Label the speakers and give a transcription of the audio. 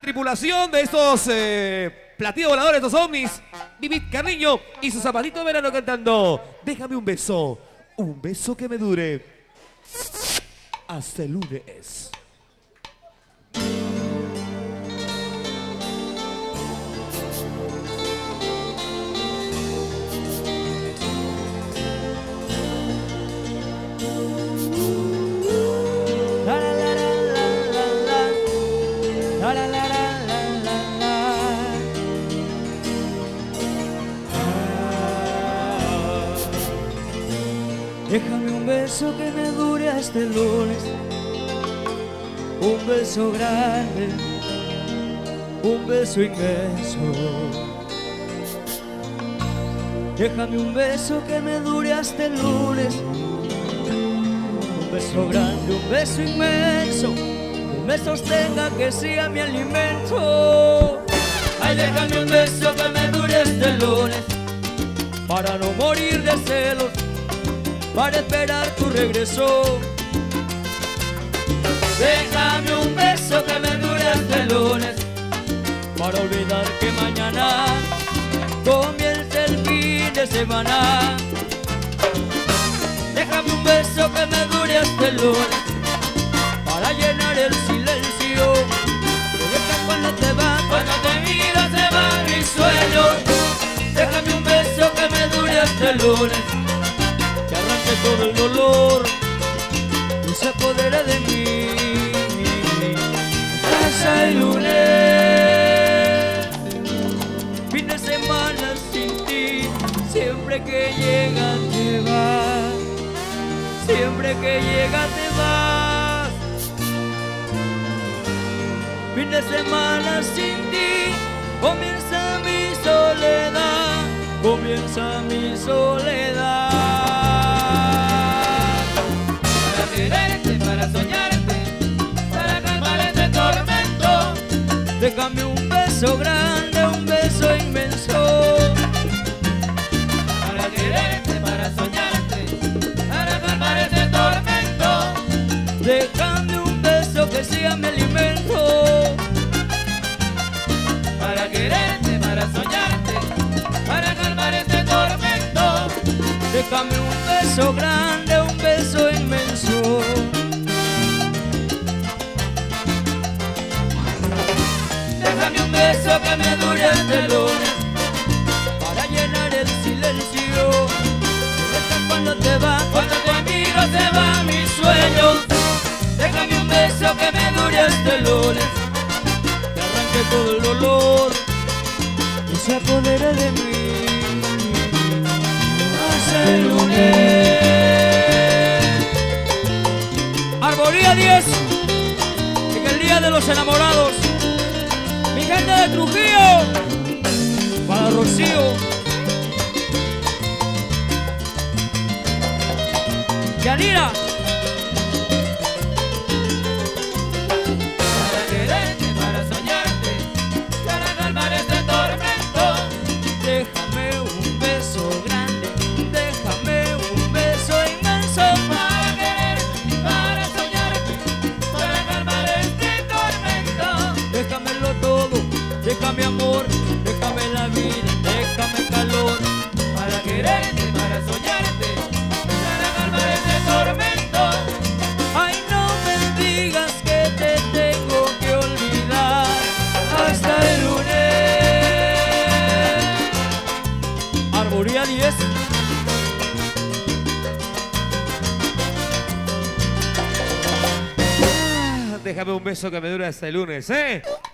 Speaker 1: Tripulación de estos platillos voladores, estos ovnis, Vivit Carriño y su zapatito de verano cantando Déjame un beso que me dure hasta el lunes.
Speaker 2: Déjame un beso que me dure hasta el lunes, un beso grande, un beso inmenso. Déjame un beso que me dure hasta el lunes, un beso grande, un beso inmenso, que me sostenga, que sea mi alimento. Ay, déjame un beso que me dure hasta el lunes, para no morir de celos, para esperar tu regreso. Déjame un beso que me dure hasta el lunes, para olvidar que mañana comienza el fin de semana. Déjame un beso que me dure hasta el lunes, para llenar el silencio. Cuando te vas, cuando te miro se van mis sueños. Déjame un beso que me dure hasta el lunes, que arranque todo el dolor y se apodere de mí hasta el lunes. Fin de semana sin ti, siempre que llega te vas, siempre que llega te vas. Fin de semana sin ti, comienza mi soledad, comienza mi soledad. Para quererte, para soñarte, para calmar este tormento. Déjame un beso grande, un beso inmenso. Para quererte, para soñarte, para calmar este tormento. Déjame un beso que sea mi alimento. Para quererte, para soñarte, para calmar este tormento. Déjame un beso grande, un beso inmenso. Déjame un beso que me dure hasta el lunes, para llenar el silencio. Cuando te vas, cuando te miro se van mis sueños. Déjame un beso que me dure hasta el lunes, que arranque todo el dolor y se apodere de mí hasta el lunes. Arboría 10, en el día de los enamorados. Mi gente de Trujillo, para Rocío, Yanira. Para quererte, para soñarte, para calmar este tormento. Déjame un beso grande, déjame un beso inmenso. Para quererte, para soñarte, para calmar este tormento. Déjamelo todo, déjame amor, déjame la vida, déjame calor. Para quererte, para soñarte, para calmar este tormento. Ay, no me digas que te tengo que olvidar hasta el lunes. Arboría 10.
Speaker 1: Déjame un beso que me dure hasta el lunes, ¿eh?